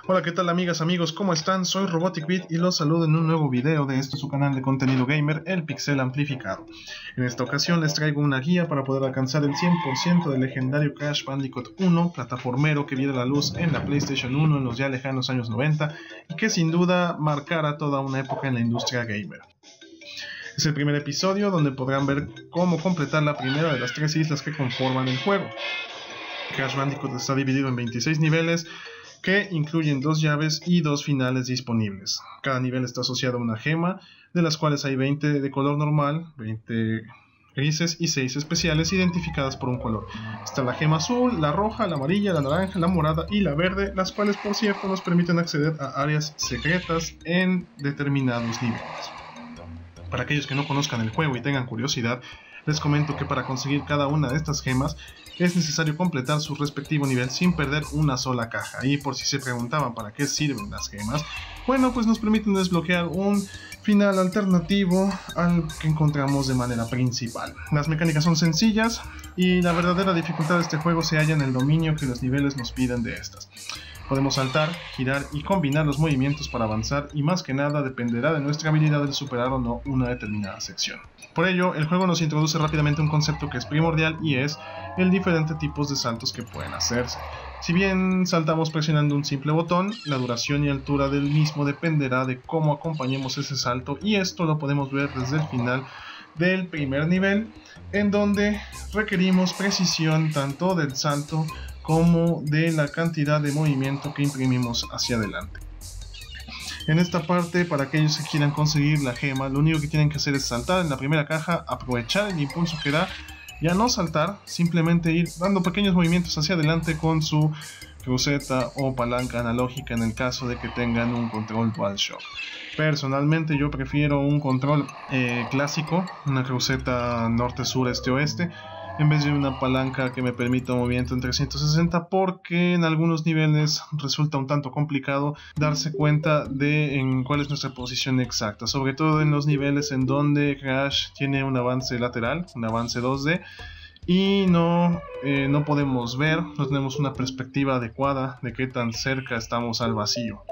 Hola, ¿qué tal amigas, amigos? ¿Cómo están? Soy RoboticBit y los saludo en un nuevo video de su canal de contenido gamer, El Pixel Amplificado. En esta ocasión les traigo una guía para poder alcanzar el 100% del legendario Crash Bandicoot 1, plataformero que viera la luz en la PlayStation 1 en los ya lejanos años 90 y que sin duda marcará toda una época en la industria gamer. Es el primer episodio donde podrán ver cómo completar la primera de las 3 islas que conforman el juego. Crash Bandicoot está dividido en 26 niveles que incluyen 2 llaves y 2 finales disponibles. Cada nivel está asociado a una gema, de las cuales hay 20 de color normal, 20 grises y 6 especiales identificadas por un color. Está la gema azul, la roja, la amarilla, la naranja, la morada y la verde, las cuales por cierto nos permiten acceder a áreas secretas en determinados niveles. Para aquellos que no conozcan el juego y tengan curiosidad, les comento que para conseguir cada una de estas gemas es necesario completar su respectivo nivel sin perder una sola caja. Y por si se preguntaban para qué sirven las gemas, bueno, pues nos permiten desbloquear un final alternativo al que encontramos de manera principal. Las mecánicas son sencillas y la verdadera dificultad de este juego se halla en el dominio que los niveles nos piden de estas. Podemos saltar, girar y combinar los movimientos para avanzar y más que nada dependerá de nuestra habilidad de superar o no una determinada sección. Por ello, el juego nos introduce rápidamente un concepto que es primordial y es el diferente tipos de saltos que pueden hacerse. Si bien saltamos presionando un simple botón, la duración y altura del mismo dependerá de cómo acompañemos ese salto y esto lo podemos ver desde el final del primer nivel, en donde requerimos precisión tanto del salto como de la cantidad de movimiento que imprimimos hacia adelante. En esta parte, para aquellos que quieran conseguir la gema, lo único que tienen que hacer es saltar en la primera caja, aprovechar el impulso que da, ya no saltar, simplemente ir dando pequeños movimientos hacia adelante con su cruceta o palanca analógica en el caso de que tengan un control DualShock. Personalmente yo prefiero un control clásico, una cruceta norte, sur, este, oeste, en vez de una palanca que me permita un movimiento en 360, porque en algunos niveles resulta un tanto complicado darse cuenta de en cuál es nuestra posición exacta, sobre todo en los niveles en donde Crash tiene un avance lateral, un avance 2D, y no podemos ver, no tenemos una perspectiva adecuada de qué tan cerca estamos al vacío.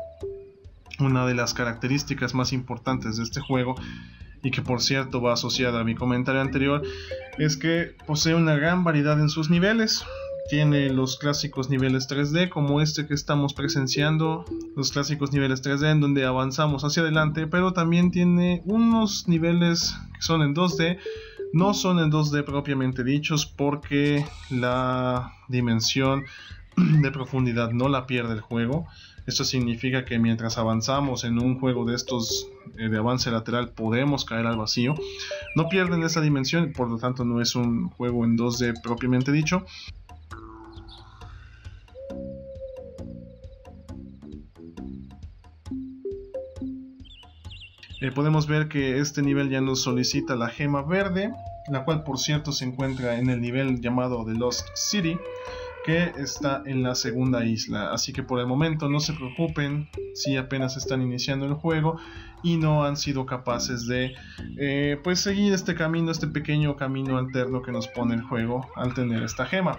Una de las características más importantes de este juego, y que por cierto va asociada a mi comentario anterior, es que posee una gran variedad en sus niveles. Tiene los clásicos niveles 3D como este que estamos presenciando, los clásicos niveles 3D en donde avanzamos hacia adelante, pero también tiene unos niveles que son en 2D. No son en 2D propiamente dichos porque la dimensión de profundidad no la pierde el juego. Esto significa que mientras avanzamos en un juego de estos de avance lateral podemos caer al vacío. No pierden esa dimensión, por lo tanto no es un juego en 2D propiamente dicho. Podemos ver que este nivel ya nos solicita la gema verde, la cual por cierto se encuentra en el nivel llamado The Lost City, que está en la segunda isla. Así que por el momento no se preocupen si apenas están iniciando el juego y no han sido capaces de pues seguir este camino, este pequeño camino alterno que nos pone el juego al tener esta gema.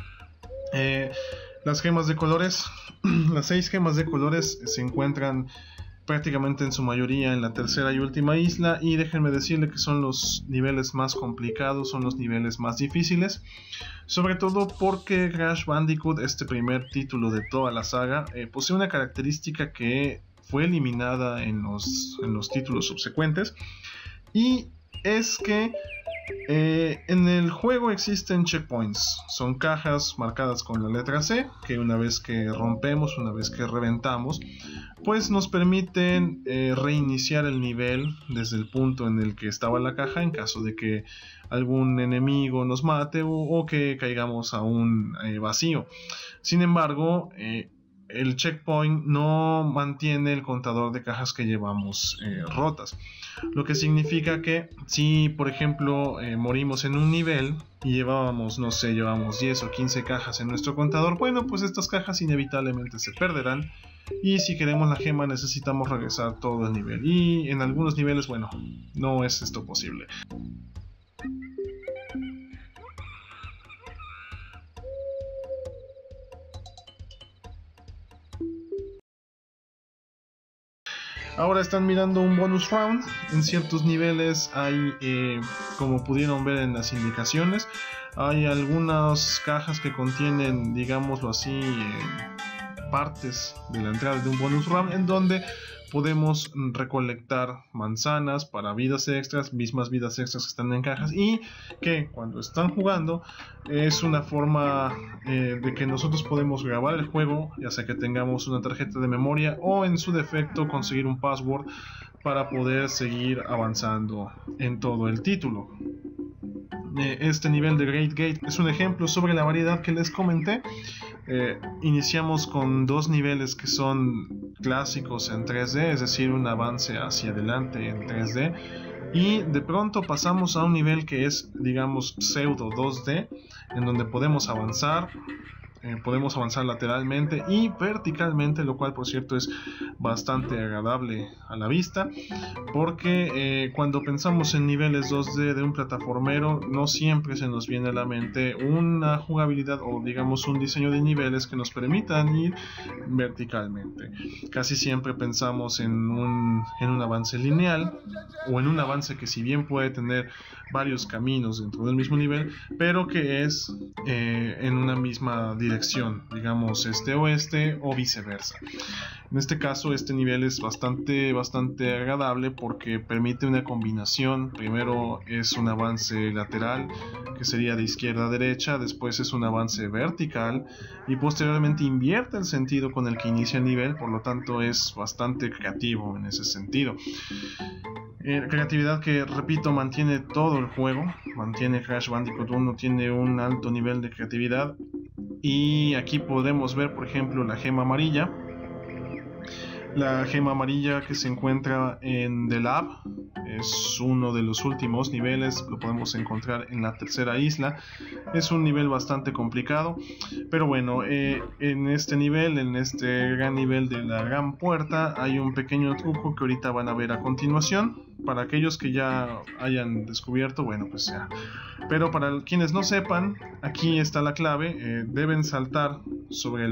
Las gemas de colores, las 6 gemas de colores se encuentran prácticamente en su mayoría en la tercera y última isla, y déjenme decirle que son los niveles más complicados, son los niveles más difíciles, sobre todo porque Crash Bandicoot, este primer título de toda la saga, posee una característica que fue eliminada en los títulos subsecuentes, y es que en el juego existen checkpoints. Son cajas marcadas con la letra C que una vez que rompemos, una vez que reventamos, pues nos permiten reiniciar el nivel desde el punto en el que estaba la caja en caso de que algún enemigo nos mate o que caigamos a un vacío. Sin embargo, el checkpoint no mantiene el contador de cajas que llevamos rotas, lo que significa que si por ejemplo morimos en un nivel y llevábamos, no sé, llevamos 10 o 15 cajas en nuestro contador, bueno, pues estas cajas inevitablemente se perderán, y si queremos la gema necesitamos regresar todo el nivel, y en algunos niveles, bueno, no es esto posible. Ahora están mirando un bonus round. En ciertos niveles hay, como pudieron ver en las indicaciones, hay algunas cajas que contienen, digámoslo así, partes de la entrada de un bonus round en donde podemos recolectar manzanas para vidas extras, mismas vidas extras que están en cajas, y que cuando están jugando es una forma de que nosotros podemos grabar el juego, ya sea que tengamos una tarjeta de memoria o en su defecto conseguir un password para poder seguir avanzando en todo el título. Este nivel de Great Gate es un ejemplo sobre la variedad que les comenté. Iniciamos con dos niveles que son clásicos en 3D, es decir, un avance hacia adelante en 3D, y de pronto pasamos a un nivel que es, digamos, pseudo 2D, en donde podemos avanzar lateralmente y verticalmente, lo cual por cierto es bastante agradable a la vista, porque cuando pensamos en niveles 2D de un plataformero no siempre se nos viene a la mente una jugabilidad o digamos un diseño de niveles que nos permitan ir verticalmente. Casi siempre pensamos en un avance lineal o en un avance que, si bien puede tener varios caminos dentro del mismo nivel, pero que es en una misma dirección, digamos este-oeste o viceversa. En este caso este nivel es bastante agradable porque permite una combinación. Primero es un avance lateral, que sería de izquierda a derecha, después es un avance vertical y posteriormente invierte el sentido con el que inicia el nivel, por lo tanto es bastante creativo en ese sentido. Creatividad que, repito, mantiene todo el juego, mantiene Crash Bandicoot 1, tiene un alto nivel de creatividad. Y aquí podemos ver, por ejemplo, la gema amarilla. La gema amarilla que se encuentra en The Lab es uno de los últimos niveles, lo podemos encontrar en la tercera isla. Es un nivel bastante complicado, pero bueno, en este nivel, en este gran nivel de la gran puerta, hay un pequeño truco que ahorita van a ver a continuación. Para aquellos que ya hayan descubierto, bueno, pues ya. Pero para quienes no sepan, aquí está la clave. Deben saltar sobre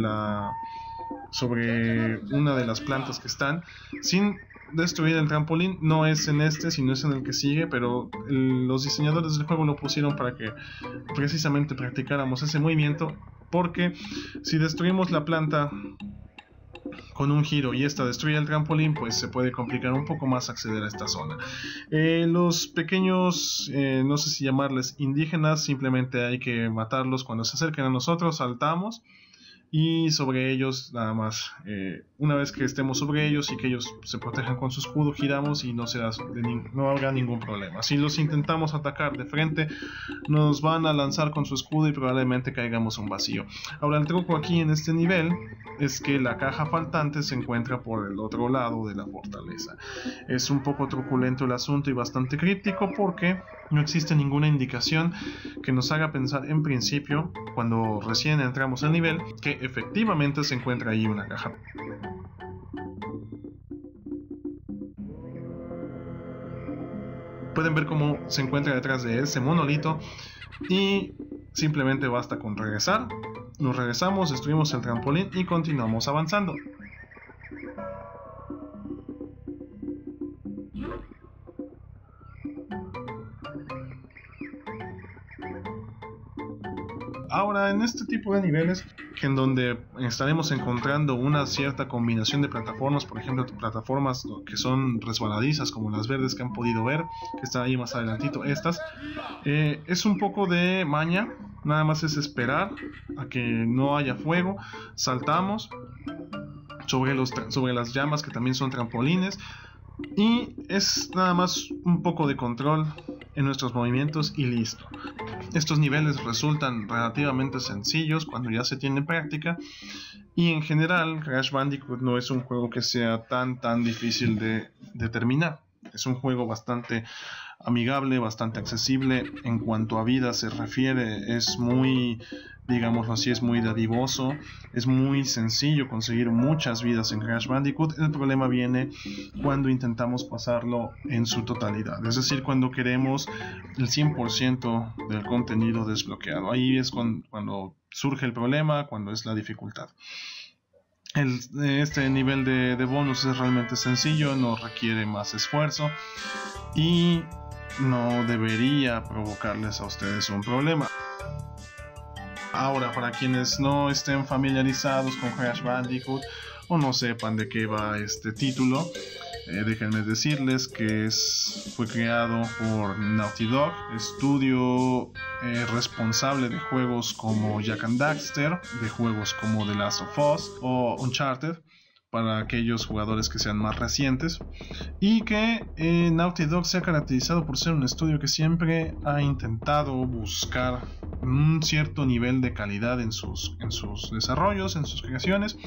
una de las plantas que están sin destruir el trampolín. No es en este, sino es en el que sigue, pero los diseñadores del juego lo pusieron para que precisamente practicáramos ese movimiento, porque si destruimos la planta con un giro y esta destruye el trampolín, pues se puede complicar un poco más acceder a esta zona. Los pequeños, no sé si llamarles indígenas, simplemente hay que matarlos cuando se acerquen a nosotros, saltamos y sobre ellos nada más. Una vez que estemos sobre ellos y que ellos se protejan con su escudo, giramos y no habrá ningún problema. Si los intentamos atacar de frente, nos van a lanzar con su escudo y probablemente caigamos un vacío. Ahora, el truco aquí en este nivel es que la caja faltante se encuentra por el otro lado de la fortaleza. Es un poco truculento el asunto y bastante críptico, porque no existe ninguna indicación que nos haga pensar en principio, cuando recién entramos al nivel, que efectivamente se encuentra ahí una caja. Pueden ver cómo se encuentra detrás de ese monolito y simplemente basta con regresar. Nos regresamos, destruimos el trampolín y continuamos avanzando. Ahora, en este tipo de niveles, en donde estaremos encontrando una cierta combinación de plataformas, por ejemplo, plataformas que son resbaladizas, como las verdes que han podido ver, que están ahí más adelantito, estas, es un poco de maña. Nada más es esperar a que no haya fuego, saltamos sobre las llamas, que también son trampolines, y es nada más un poco de control en nuestros movimientos y listo. Estos niveles resultan relativamente sencillos cuando ya se tiene práctica, y en general Crash Bandicoot no es un juego que sea tan difícil de terminar. Es un juego bastante amigable, bastante accesible. En cuanto a vida se refiere, es muy, digámoslo así, es muy dadivoso. Es muy sencillo conseguir muchas vidas en Crash Bandicoot. El problema viene cuando intentamos pasarlo en su totalidad, es decir, cuando queremos el 100% del contenido desbloqueado. Ahí es cuando surge el problema, cuando es la dificultad. Este nivel de bonus es realmente sencillo, no requiere más esfuerzo y no debería provocarles a ustedes un problema. Ahora, para quienes no estén familiarizados con Crash Bandicoot o no sepan de qué va este título, déjenme decirles que fue creado por Naughty Dog, estudio responsable de juegos como Jak and Daxter, de juegos como The Last of Us o Uncharted, para aquellos jugadores que sean más recientes, y que Naughty Dog se ha caracterizado por ser un estudio que siempre ha intentado buscar un cierto nivel de calidad en sus desarrollos, en sus creaciones,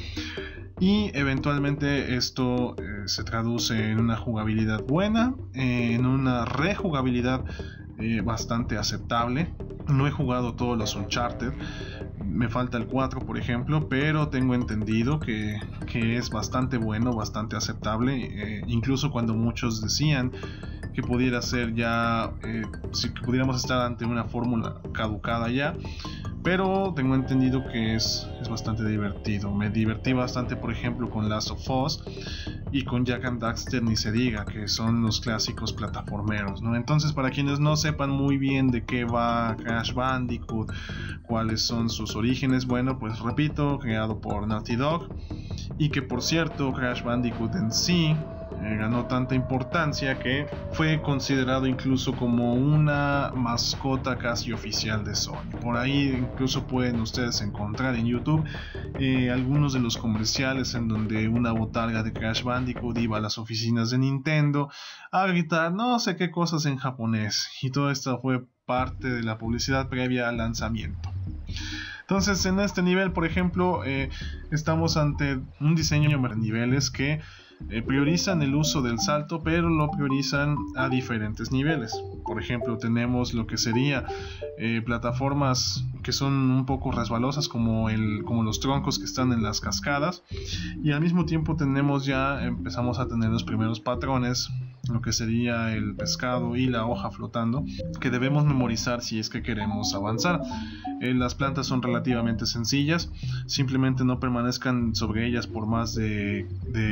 y eventualmente esto se traduce en una jugabilidad buena, en una rejugabilidad bastante aceptable. No he jugado todos los Uncharted, me falta el 4 por ejemplo, pero tengo entendido que es bastante bueno, bastante aceptable, incluso cuando muchos decían que pudiera ser ya, si pudiéramos estar ante una fórmula caducada ya, pero tengo entendido que es bastante divertido. Me divertí bastante, por ejemplo, con Last of Us y con Jak and Daxter, ni se diga, que son los clásicos plataformeros, ¿no? Entonces, para quienes no sepan muy bien de qué va Crash Bandicoot, cuáles son sus orígenes, bueno, pues repito, creado por Naughty Dog, y que por cierto, Crash Bandicoot en sí ganó tanta importancia que fue considerado incluso como una mascota casi oficial de Sony. Por ahí incluso pueden ustedes encontrar en YouTube algunos de los comerciales en donde una botarga de Crash Bandicoot iba a las oficinas de Nintendo a gritar no sé qué cosas en japonés, y todo esto fue parte de la publicidad previa al lanzamiento. Entonces, en este nivel, por ejemplo, estamos ante un diseño de niveles que priorizan el uso del salto, pero lo priorizan a diferentes niveles. Por ejemplo, tenemos lo que sería plataformas que son un poco resbalosas, como los troncos que están en las cascadas, y al mismo tiempo empezamos a tener los primeros patrones, lo que sería el pescado y la hoja flotando, que debemos memorizar si es que queremos avanzar. Las plantas son relativamente sencillas, simplemente no permanezcan sobre ellas por más de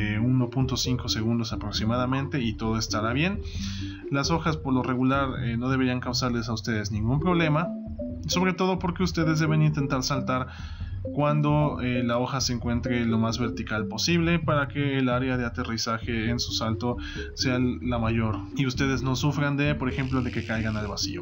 1.5 segundos aproximadamente y todo estará bien. Las hojas por lo regular no deberían causarles a ustedes ningún problema, sobre todo porque ustedes deben intentar saltar cuando la hoja se encuentre lo más vertical posible para que el área de aterrizaje en su salto sea la mayor y ustedes no sufran por ejemplo, de que caigan al vacío.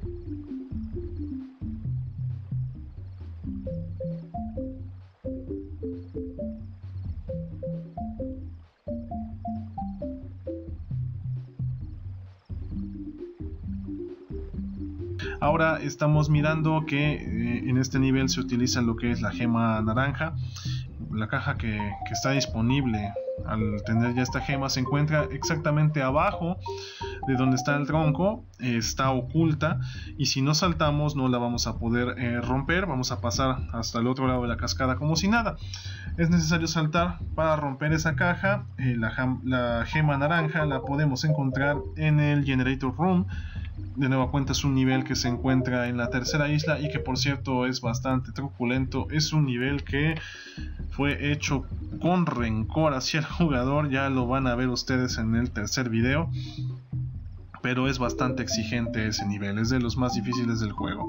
Ahora estamos mirando que en este nivel se utiliza lo que es la gema naranja. La caja que está disponible al tener ya esta gema se encuentra exactamente abajo de donde está el tronco, está oculta, y si no saltamos no la vamos a poder romper. Vamos a pasar hasta el otro lado de la cascada como si nada. Es necesario saltar para romper esa caja. La gema naranja la podemos encontrar en el Generator Room. De nueva cuenta es un nivel que se encuentra en la tercera isla y que por cierto es bastante truculento. Es un nivel que fue hecho con rencor hacia el jugador, ya lo van a ver ustedes en el tercer video, pero es bastante exigente ese nivel, es de los más difíciles del juego.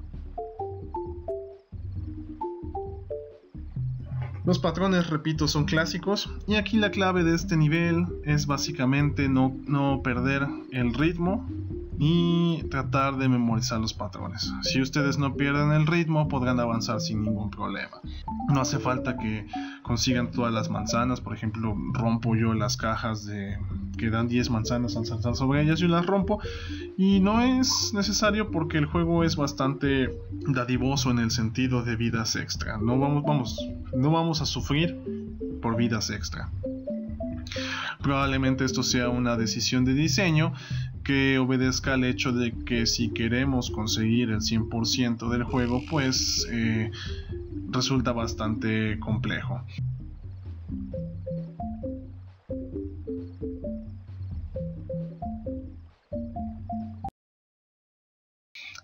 Los patrones, repito, son clásicos, y aquí la clave de este nivel es básicamente no perder el ritmo y tratar de memorizar los patrones. Si ustedes no pierden el ritmo, podrán avanzar sin ningún problema. No hace falta que consigan todas las manzanas. Por ejemplo, rompo yo las cajas que dan 10 manzanas al saltar sobre ellas, yo las rompo, y no es necesario porque el juego es bastante dadivoso en el sentido de vidas extra. No vamos a sufrir por vidas extra. Probablemente esto sea una decisión de diseño que obedezca al hecho de que si queremos conseguir el 100% del juego, pues resulta bastante complejo.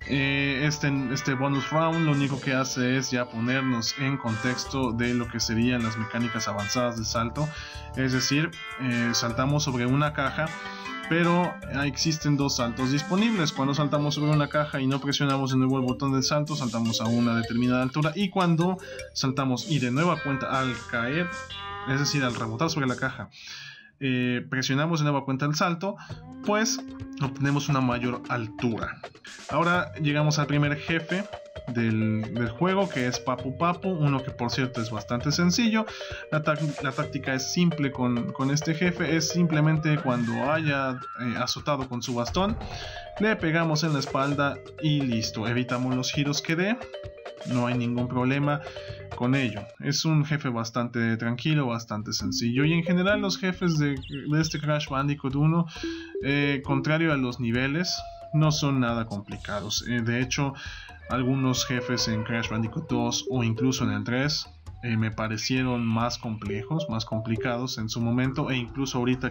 Este bonus round lo único que hace es ya ponernos en contexto de lo que serían las mecánicas avanzadas de salto. Es decir, saltamos sobre una caja, pero existen dos saltos disponibles. Cuando saltamos sobre una caja y no presionamos de nuevo el botón del salto, saltamos a una determinada altura, y cuando saltamos y de nueva cuenta al caer, es decir, al rebotar sobre la caja, presionamos de nueva cuenta el salto, pues obtenemos una mayor altura. Ahora llegamos al primer jefe del juego, que es Papu Papu, uno que por cierto es bastante sencillo. La táctica es simple con este jefe, es simplemente cuando haya azotado con su bastón, le pegamos en la espalda y listo, evitamos los giros que dé. No hay ningún problema con ello. Es un jefe bastante tranquilo, bastante sencillo. Y en general los jefes de este Crash Bandicoot 1, contrario a los niveles, no son nada complicados. De hecho, algunos jefes en Crash Bandicoot 2 o incluso en el 3 me parecieron más complejos, más complicados en su momento, e incluso ahorita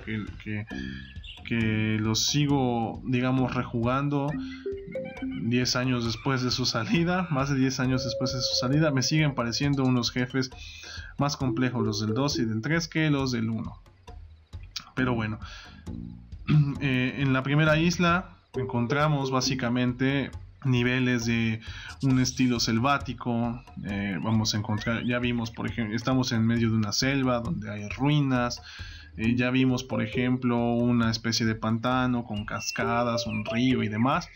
que los sigo, digamos, rejugando 10 años después de su salida, más de 10 años después de su salida, me siguen pareciendo unos jefes más complejos los del 2 y del 3 que los del 1. Pero bueno, en la primera isla encontramos básicamente niveles de un estilo selvático. Vamos a encontrar, ya vimos, por ejemplo, estamos en medio de una selva donde hay ruinas. Ya vimos, por ejemplo, una especie de pantano con cascadas, un río y demás.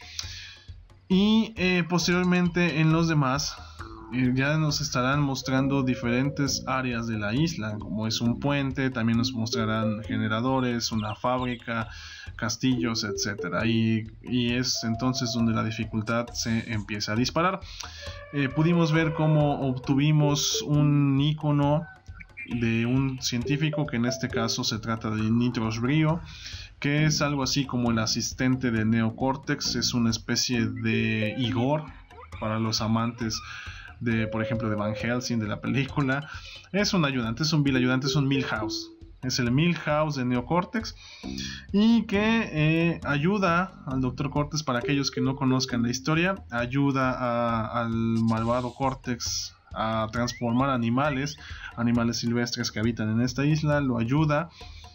Y posteriormente en los demás ya nos estarán mostrando diferentes áreas de la isla, como es un puente, también nos mostrarán generadores, una fábrica, castillos, etc. Y es entonces donde la dificultad se empieza a disparar. Pudimos ver cómo obtuvimos un icono de un científico, que en este caso se trata de Nitros Brio, que es algo así como el asistente de Neo Cortex. Es una especie de Igor para los amantes de, por ejemplo, de Van Helsing, de la película. Es un ayudante, es un vil ayudante, es un Milhouse. Es el Milhouse de Neo Cortex, y que ayuda al Dr. Cortex. Para aquellos que no conozcan la historia, ayuda al malvado Cortex a transformar animales silvestres que habitan en esta isla. Lo ayuda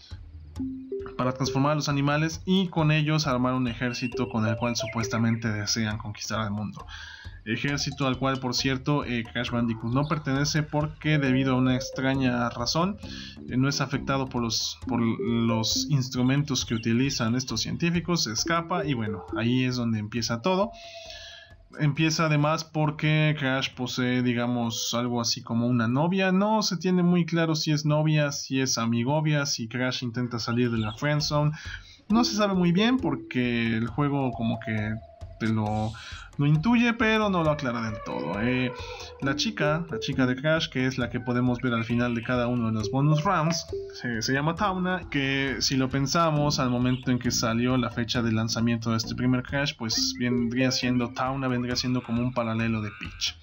para transformar a los animales y con ellos armar un ejército con el cual supuestamente desean conquistar el mundo. Ejército al cual, por cierto, Crash Bandicoot no pertenece, porque debido a una extraña razón no es afectado por los instrumentos que utilizan estos científicos. Se escapa y bueno, ahí es donde empieza todo. Empieza además porque Crash posee, digamos, algo así como una novia. No se tiene muy claro si es novia, si es amigovia, si Crash intenta salir de la friendzone. No se sabe muy bien, porque el juego como que te lo intuye, pero no lo aclara del todo. La chica de Crash, que es la que podemos ver al final de cada uno de los bonus rounds, se llama Tauna, que si lo pensamos al momento en que salió la fecha de lanzamiento de este primer Crash, pues Tauna vendría siendo como un paralelo de Peach.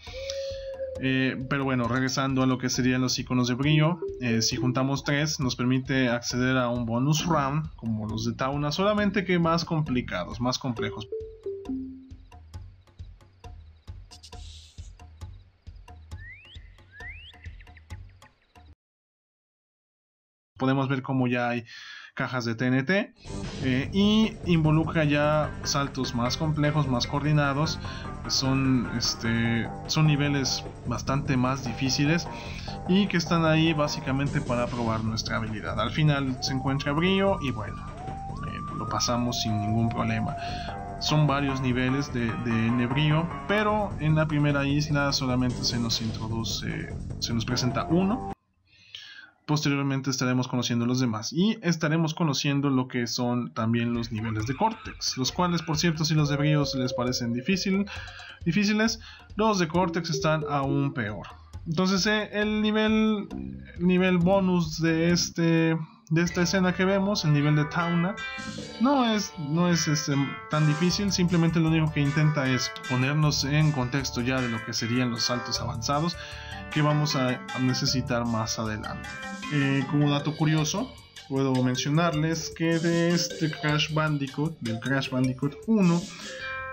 Pero bueno, regresando a lo que serían los iconos de brillo, si juntamos 3 nos permite acceder a un bonus round como los de Tauna, solamente que más complicados, más complejos. Podemos ver cómo ya hay cajas de TNT, y involucra ya saltos más complejos, más coordinados. Son niveles bastante más difíciles y que están ahí básicamente para probar nuestra habilidad. Al final se encuentra brillo y bueno, lo pasamos sin ningún problema. Son varios niveles de Nebrío, pero en la primera isla solamente se nos presenta uno. Posteriormente estaremos conociendo los demás y estaremos conociendo lo que son también los niveles de Cortex, los cuales, por cierto, si los de Bríos les parecen difíciles, los de Cortex están aún peor. Entonces el nivel bonus de esta escena que vemos, el nivel de Tauna, no es tan difícil. Simplemente lo único que intenta es ponernos en contexto ya de lo que serían los saltos avanzados que vamos a necesitar más adelante. Como dato curioso, puedo mencionarles que de este Crash Bandicoot, del Crash Bandicoot 1,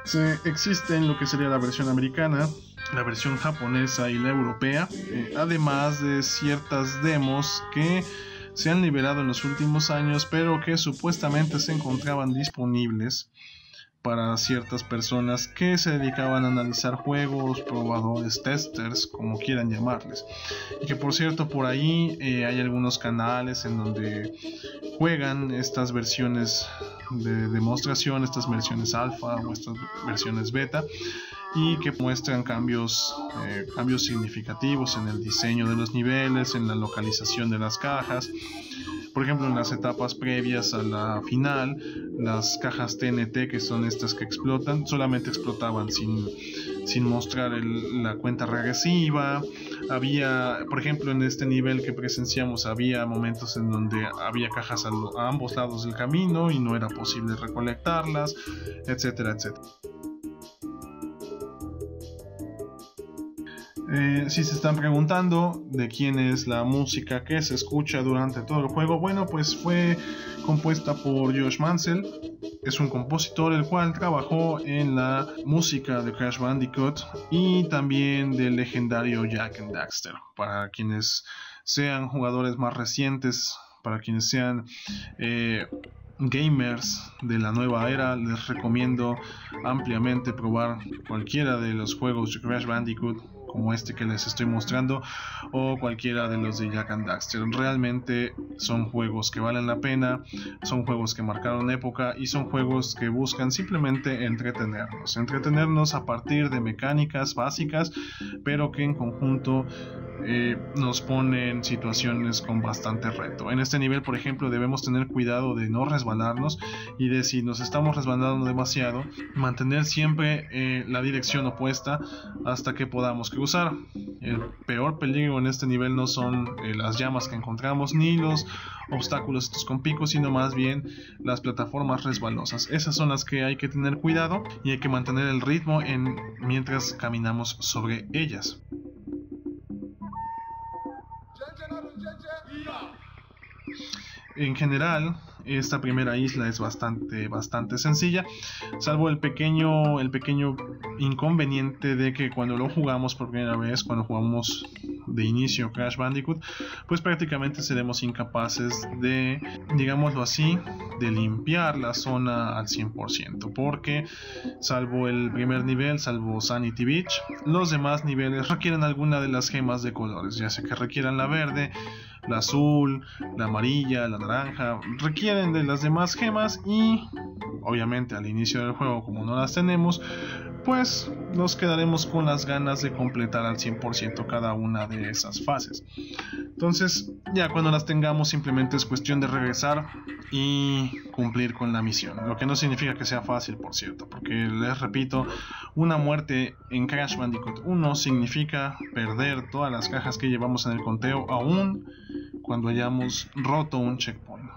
Existen lo que sería la versión americana, la versión japonesa y la europea, además de ciertas demos que se han liberado en los últimos años, pero que supuestamente se encontraban disponibles para ciertas personas que se dedicaban a analizar juegos, probadores, testers, como quieran llamarles. Y que por cierto, por ahí hay algunos canales en donde juegan estas versiones de demostración, estas versiones alfa o estas versiones beta, y que muestran cambios significativos en el diseño de los niveles, en la localización de las cajas. Por ejemplo, en las etapas previas a la final, las cajas TNT, que son estas que explotan, solamente explotaban sin mostrar la cuenta regresiva. Había, por ejemplo, en este nivel que presenciamos, había momentos en donde había cajas a ambos lados del camino y no era posible recolectarlas, etcétera, etcétera. Si se están preguntando de quién es la música que se escucha durante todo el juego, bueno, pues fue compuesta por Josh Mansell. Es un compositor el cual trabajó en la música de Crash Bandicoot y también del legendario Jak and Daxter. Para quienes sean jugadores más recientes, para quienes sean gamers de la nueva era, les recomiendo ampliamente probar cualquiera de los juegos de Crash Bandicoot, como este que les estoy mostrando, o cualquiera de los de Jak and Daxter. Realmente son juegos que valen la pena, son juegos que marcaron época y son juegos que buscan simplemente entretenernos a partir de mecánicas básicas, pero que en conjunto nos ponen situaciones con bastante reto. En este nivel, por ejemplo, debemos tener cuidado de no resbalarnos y de, si nos estamos resbalando demasiado, mantener siempre la dirección opuesta hasta que podamos cruzar. El peor peligro en este nivel no son las llamas que encontramos ni los obstáculos estos con picos, sino más bien las plataformas resbalosas. Esas son las que hay que tener cuidado y hay que mantener el ritmo mientras caminamos sobre ellas. En general, esta primera isla es bastante sencilla, salvo el pequeño inconveniente de que cuando lo jugamos por primera vez, cuando jugamos de inicio Crash Bandicoot, pues prácticamente seremos incapaces de, digámoslo así, de limpiar la zona al 100%, porque salvo el primer nivel, salvo Sanity Beach, los demás niveles requieren alguna de las gemas de colores, ya sea que requieran la verde, la azul, la amarilla, la naranja, requieren de las demás gemas y obviamente al inicio del juego, como no las tenemos, pues nos quedaremos con las ganas de completar al 100% cada una de esas fases. Entonces ya cuando las tengamos simplemente es cuestión de regresar y cumplir con la misión, lo que no significa que sea fácil, por cierto, porque les repito, una muerte en Crash Bandicoot 1 significa perder todas las cajas que llevamos en el conteo, aún cuando hayamos roto un checkpoint.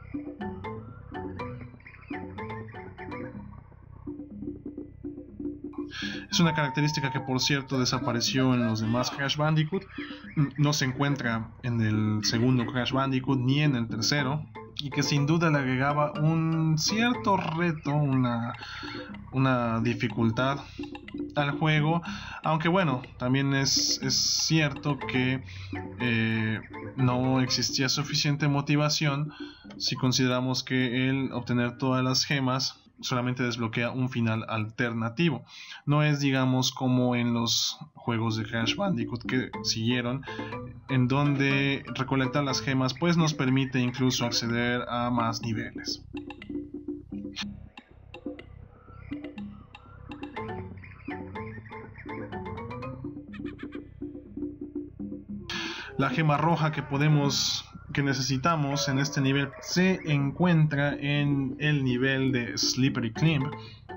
Es una característica que, por cierto, desapareció en los demás Crash Bandicoot. No se encuentra en el segundo Crash Bandicoot ni en el tercero, y que sin duda le agregaba un cierto reto, una dificultad al juego, aunque bueno, también es cierto que no existía suficiente motivación si consideramos que el obtener todas las gemas solamente desbloquea un final alternativo. No es, digamos, como en los juegos de Crash Bandicoot que siguieron, en donde recolectar las gemas pues nos permite incluso acceder a más niveles. La gema roja que necesitamos en este nivel se encuentra en el nivel de Slippery Climb,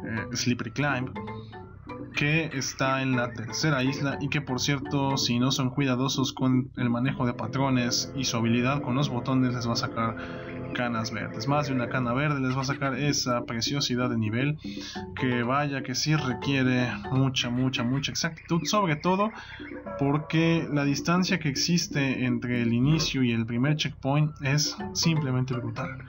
que está en la tercera isla, y que, por cierto, si no son cuidadosos con el manejo de patrones y su habilidad con los botones, les va a sacar canas verdes. Más de una cana verde les va a sacar esa preciosidad de nivel que vaya que sí requiere mucha exactitud, sobre todo porque la distancia que existe entre el inicio y el primer checkpoint es simplemente brutal.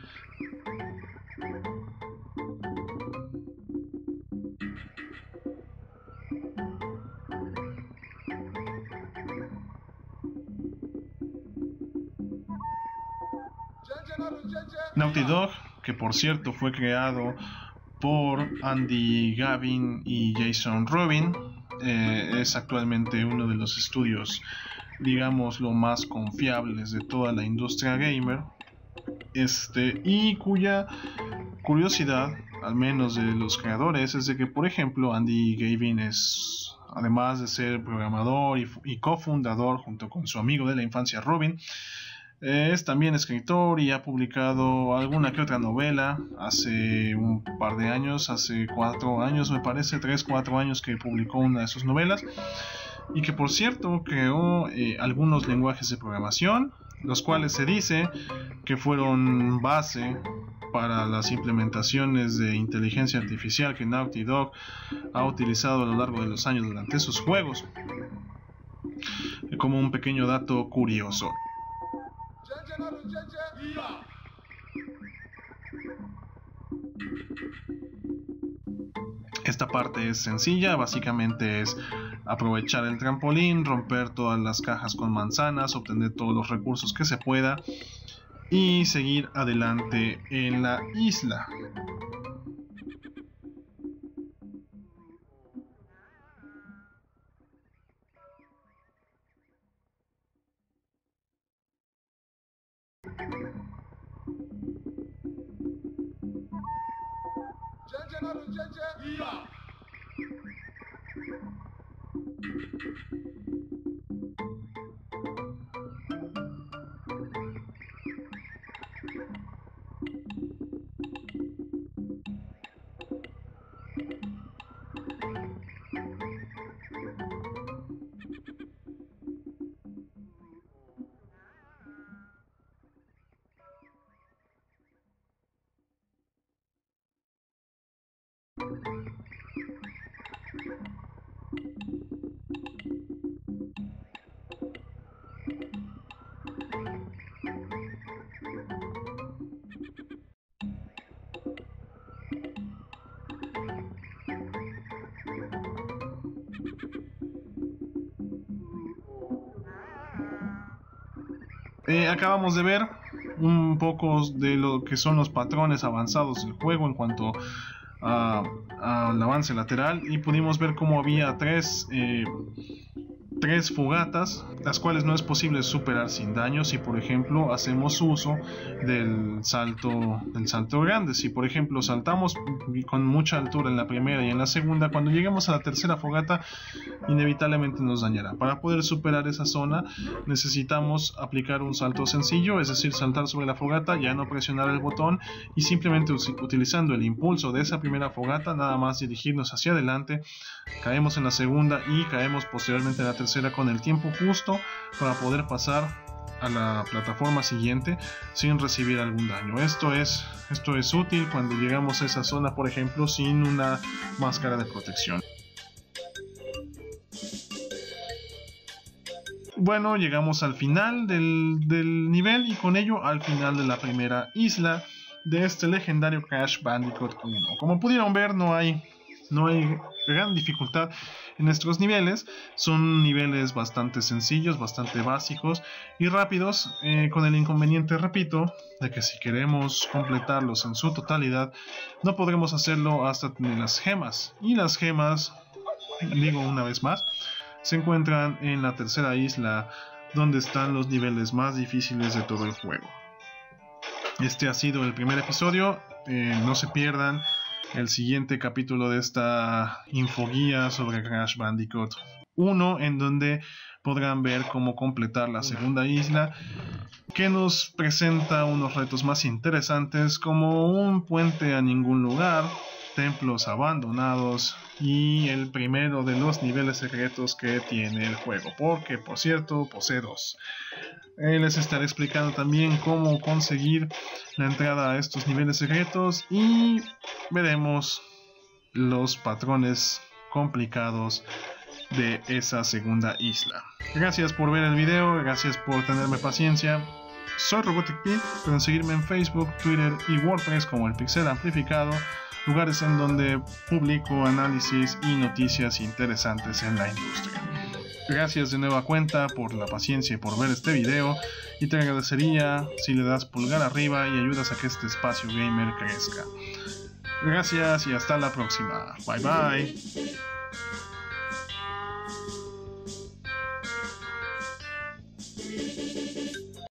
Naughty Dog, que por cierto fue creado por Andy Gavin y Jason Rubin, es actualmente uno de los estudios, digamos, lo más confiables de toda la industria gamer, y cuya curiosidad, al menos de los creadores, es de que, por ejemplo, Andy Gavin es, además de ser programador y cofundador junto con su amigo de la infancia Rubin, es también escritor y ha publicado alguna que otra novela. Hace un par de años, hace 4 años me parece, 3-4 años que publicó una de sus novelas, y que por cierto creó algunos lenguajes de programación, los cuales se dice que fueron base para las implementaciones de inteligencia artificial que Naughty Dog ha utilizado a lo largo de los años durante sus juegos, como un pequeño dato curioso. Esta parte es sencilla, básicamente es aprovechar el trampolín, romper todas las cajas con manzanas, obtener todos los recursos que se pueda y seguir adelante en la isla. Acabamos de ver un poco de lo que son los patrones avanzados del juego en cuanto al avance lateral, y pudimos ver cómo había tres fogatas, las cuales no es posible superar sin daño si por ejemplo hacemos uso del salto grande. Si por ejemplo saltamos con mucha altura en la primera y en la segunda, cuando lleguemos a la tercera fogata inevitablemente nos dañará. Para poder superar esa zona necesitamos aplicar un salto sencillo, es decir, saltar sobre la fogata, ya no presionar el botón y simplemente utilizando el impulso de esa primera fogata nada más dirigirnos hacia adelante, caemos en la segunda y caemos posteriormente en la tercera con el tiempo justo para poder pasar a la plataforma siguiente sin recibir algún daño. Esto es útil cuando llegamos a esa zona, por ejemplo, sin una máscara de protección. Bueno, llegamos al final del nivel y con ello al final de la primera isla de este legendario Crash Bandicoot 1. Como pudieron ver, no hay gran dificultad en nuestros niveles. Son niveles bastante sencillos, bastante básicos y rápidos, con el inconveniente, repito, de que si queremos completarlos en su totalidad no podremos hacerlo hasta tener las gemas, y las gemas, digo una vez más, se encuentran en la tercera isla, donde están los niveles más difíciles de todo el juego. Este ha sido el primer episodio, no se pierdan el siguiente capítulo de esta infoguía sobre Crash Bandicoot 1, en donde podrán ver cómo completar la segunda isla, que nos presenta unos retos más interesantes como un puente a ningún lugar, templos abandonados y el primero de los niveles secretos que tiene el juego, porque por cierto posee 2. Les estaré explicando también cómo conseguir la entrada a estos niveles secretos y veremos los patrones complicados de esa segunda isla. Gracias por ver el video, gracias por tenerme paciencia. Soy Robotic Pete, pueden seguirme en Facebook, Twitter y WordPress como el Pixel Amplificado, lugares en donde publico análisis y noticias interesantes en la industria. Gracias de nueva cuenta por la paciencia y por ver este video, y te agradecería si le das pulgar arriba y ayudas a que este espacio gamer crezca. Gracias y hasta la próxima. Bye bye.